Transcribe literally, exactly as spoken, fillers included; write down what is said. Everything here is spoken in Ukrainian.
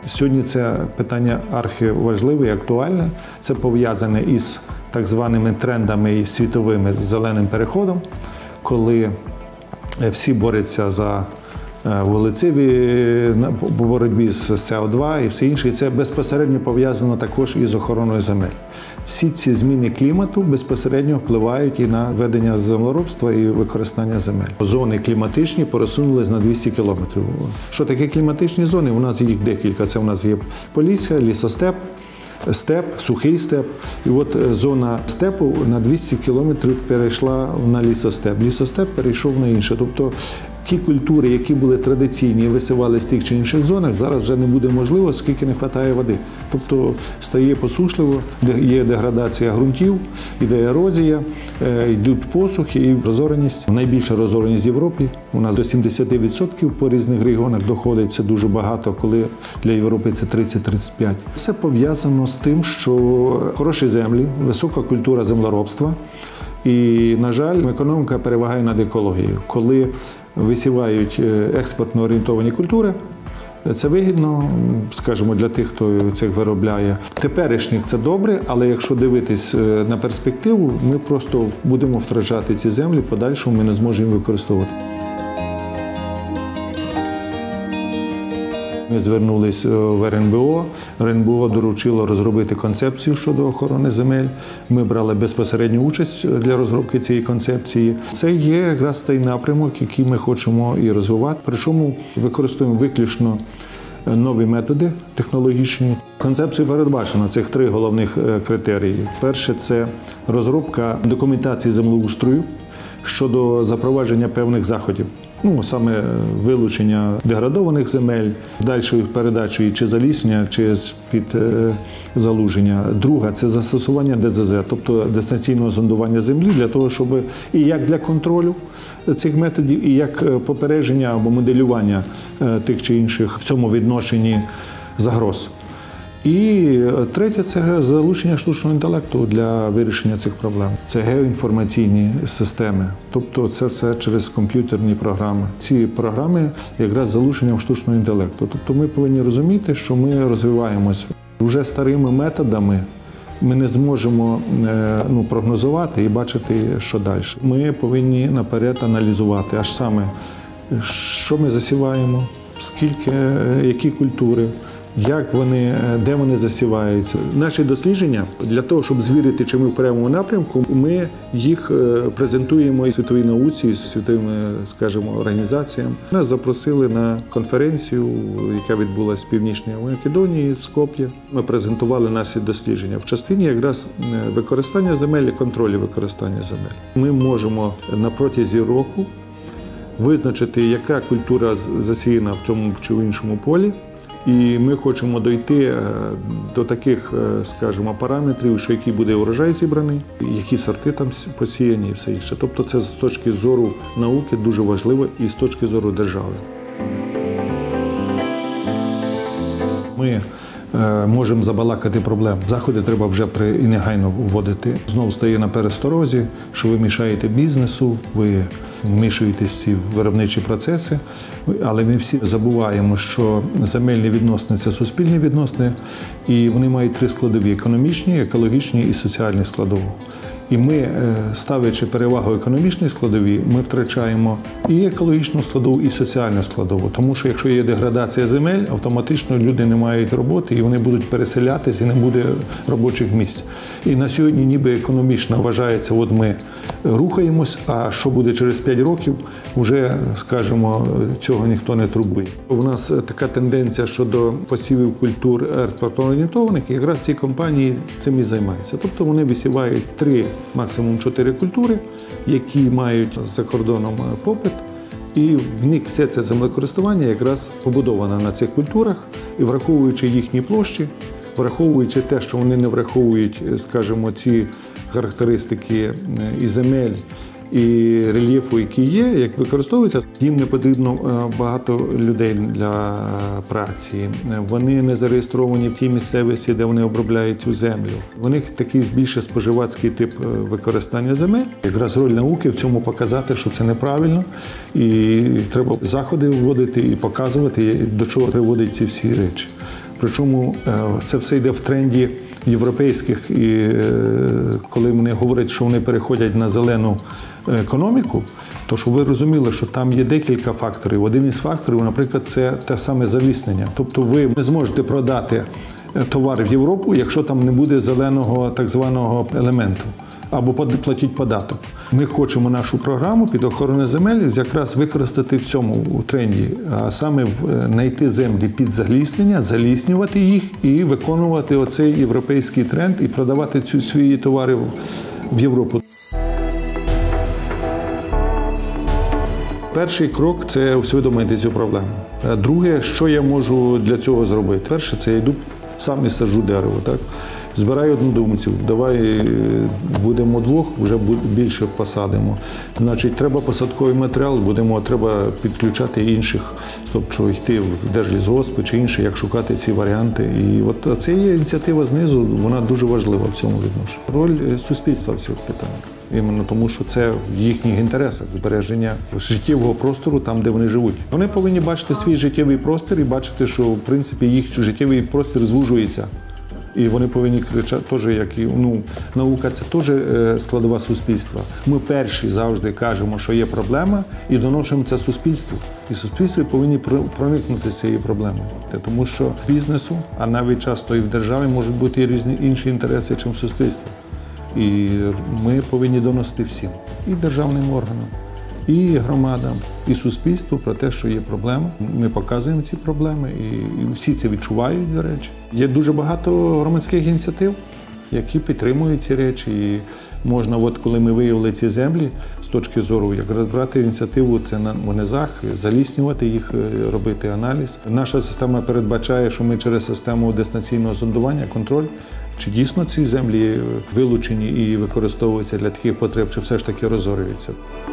Сьогодні це питання архіважливе і актуальне. Це пов'язане із так званими трендами світовими з зеленим переходом, коли всі борються за вуглецеві по боротьбі з С О два і все інше. І це безпосередньо пов'язано також із охороною земель. Всі ці зміни клімату безпосередньо впливають і на ведення землеробства і використання земель. Зони кліматичні пересунулись на двісті кілометрів. Що таке кліматичні зони? У нас їх декілька. Це у нас є Полісся, лісостеп, степ, сухий степ. І от зона степу на двісті кілометрів перейшла на лісостеп. Лісостеп перейшов на інше. Тобто ті культури, які були традиційні і висівалися в тих чи інших зонах, зараз вже не буде можливо, оскільки не вистачає води. Тобто стає посушливо, є деградація ґрунтів, іде ерозія, йдуть посухи і розореність. Найбільша розореність в Європі. У нас до сімдесят відсотків по різних регіонах доходить. Це дуже багато, коли для Європи це тридцять - тридцять п'ять. Все пов'язано з тим, що хороші землі, висока культура землеробства. І, на жаль, економіка перевагає над екологією. Коли висівають експортно орієнтовані культури, це вигідно, скажімо, для тих, хто цих виробляє. Теперішніх це добре, але якщо дивитись на перспективу, ми просто будемо втрачати ці землі, подальшому ми не зможемо використовувати. Ми звернулися в Ер Ен Бе О. Ер Ен Бе О доручило розробити концепцію щодо охорони земель. Ми брали безпосередню участь для розробки цієї концепції. Це є якраз той напрямок, який ми хочемо і розвивати. Причому використовуємо виключно нові методи технологічні. Концепцією передбачено цих три головних критерії. Перше – це розробка документації землеустрою щодо запровадження певних заходів. Ну, саме вилучення деградованих земель, дальшої передачі чи заліснення, чи під залуження. Друга – це застосування Де Зе Зет, тобто дистанційного зондування землі, для того, щоб і як для контролю цих методів, і як попередження або моделювання тих чи інших в цьому відношенні загроз. І третє – це залучення штучного інтелекту для вирішення цих проблем. Це геоінформаційні системи, тобто це все через комп'ютерні програми. Ці програми якраз з залученням штучного інтелекту. Тобто ми повинні розуміти, що ми розвиваємося. Уже старими методами ми не зможемо ну, прогнозувати і бачити, що далі. Ми повинні наперед аналізувати, аж саме, що ми засіваємо, скільки, які культури, як вони, де вони засіваються. Наші дослідження, для того, щоб звірити, чи ми в правильному напрямку, ми їх презентуємо і світовій науці, і світовими, скажімо, організаціям. Нас запросили на конференцію, яка відбулася в Північній Македонії, в Скоп'ї. Ми презентували наші дослідження в частині якраз використання земель і контролю використання земель. Ми можемо на протязі року визначити, яка культура засіяна в цьому чи в іншому полі. І ми хочемо дойти до таких, скажімо, параметрів, що який буде урожай зібраний, які сорти там посіяні і все інше. Тобто це з точки зору науки дуже важливо і з точки зору держави. Ми можемо забалакати проблем. Заходи треба вже при і негайно вводити. Знову стає на пересторозі, що ви мішаєте бізнесу, ви вмішуєтесь всі в виробничі процеси, але ми всі забуваємо, що земельні відносини – це суспільні відносини, і вони мають три складові – економічні, екологічні і соціальні складову. І ми, ставлячи перевагу економічній складовій, ми втрачаємо і екологічну складову, і соціальну складову. Тому що якщо є деградація земель, автоматично люди не мають роботи, і вони будуть переселятися, і не буде робочих місць. І на сьогодні ніби економічно вважається, от ми рухаємось, а що буде через п'ять років, вже, скажімо, цього ніхто не турбує. У нас така тенденція щодо посівів культур експортно-орієнтованих, і якраз ці компанії цим і займаються. Тобто вони висівають три, максимум чотири культури, які мають за кордоном попит, і в них все це землекористування якраз побудоване на цих культурах, і враховуючи їхні площі, враховуючи те, що вони не враховують, скажімо, ці характеристики і земель, і рельєфу, які є, як використовуються, їм не потрібно багато людей для праці. Вони не зареєстровані в тій місцевості, де вони обробляють цю землю. У них такий більше споживацький тип використання земель. Якраз роль науки в цьому показати, що це неправильно, і треба заходи вводити і показувати, до чого приводять ці всі речі. Причому це все йде в тренді європейських, і коли вони говорять, що вони переходять на зелену економіку, то щоб ви розуміли, що там є декілька факторів. Один із факторів, наприклад, це те саме заліснення. Тобто ви не зможете продати товар в Європу, якщо там не буде зеленого так званого елементу, або платіть податок. Ми хочемо нашу програму під охорони земель якраз використати в цьому тренді, а саме знайти землі під заліснення, заліснювати їх і виконувати оцей європейський тренд і продавати ці свої товари в Європу. Перший крок – це усвідомити цю проблему. Друге, що я можу для цього зробити? Перше, це я йду сам і саджу дерево. Так? Збираю однодумців, давай будемо двох, вже більше посадимо. Значить, треба посадковий матеріал, будемо, треба підключати інших, тобто йти в держлісгоспи чи інше, як шукати ці варіанти. І от це є ініціатива знизу, вона дуже важлива в цьому відношенні. Роль суспільства в цих питаннях. Іменно тому, що це в їхніх інтересах збереження життєвого простору там, де вони живуть. Вони повинні бачити свій життєвий простір і бачити, що в принципі їх життєвий простір звужується. І вони повинні кричати теж, як і ну, наука це теж складова суспільства. Ми перші завжди кажемо, що є проблема, і доносимо це суспільству. І суспільство повинні проникнути цією проблемою. Тому що бізнесу, а навіть часто і в державі можуть бути різні інші інтереси, ніж в суспільстві. І ми повинні доносити всім, і державним органам, і громадам, і суспільству про те, що є проблема. Ми показуємо ці проблеми, і всі це відчувають, до речі. Є дуже багато громадських ініціатив, які підтримують ці речі. І можна, от коли ми виявили ці землі, з точки зору, як розбирати ініціативу, це на низах, заліснювати їх, робити аналіз. Наша система передбачає, що ми через систему дистанційного зондування, контроль, чи дійсно ці землі вилучені і використовуються для таких потреб, чи все ж таки розорюються.